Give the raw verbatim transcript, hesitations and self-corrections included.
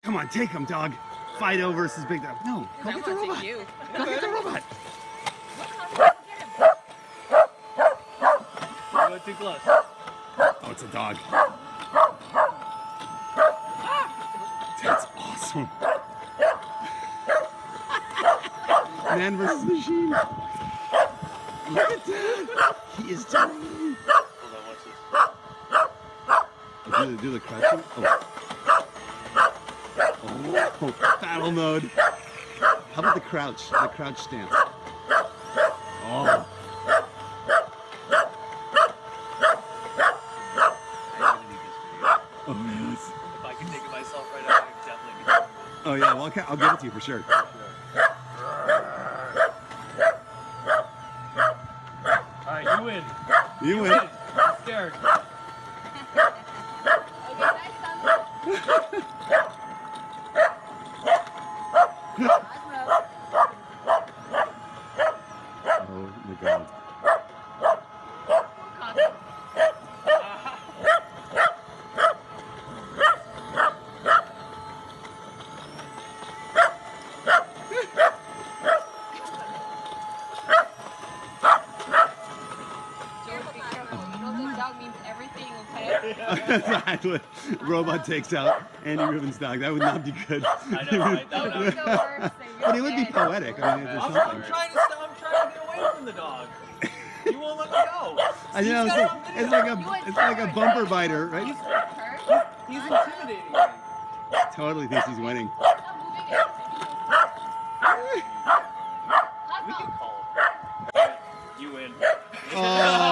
Come on, take him, dog. Fido versus Big Dog. No, go get the robot. You. Go get the robot. You went too close. Oh, it's a dog. That's awesome. Man versus machine. Look at that. He is tiny. Hold on, watch this. Do the, do the crouching. Oh. Oh, battle mode. How about the crouch? The crouch stance. Oh. Oh, yes. If I can take it myself right now, I definitely can. Oh, yeah. Well, okay, I'll give it to you for sure. Alright, you win. You win. I'm scared. Oh my God. Dog means everything, okay? That's what robot takes out Andy Rubin's dog. That would not be good. I know, right? That would not be good. But it would be poetic. I mean, there's I'm, something. I'm trying to stop. I'm trying to get away from the dog. You won't let me go. I know. It's like, it's like a it's like a bumper biter, right? He's intimidating me. Totally thinks he's winning. We can call him. You win. Oh.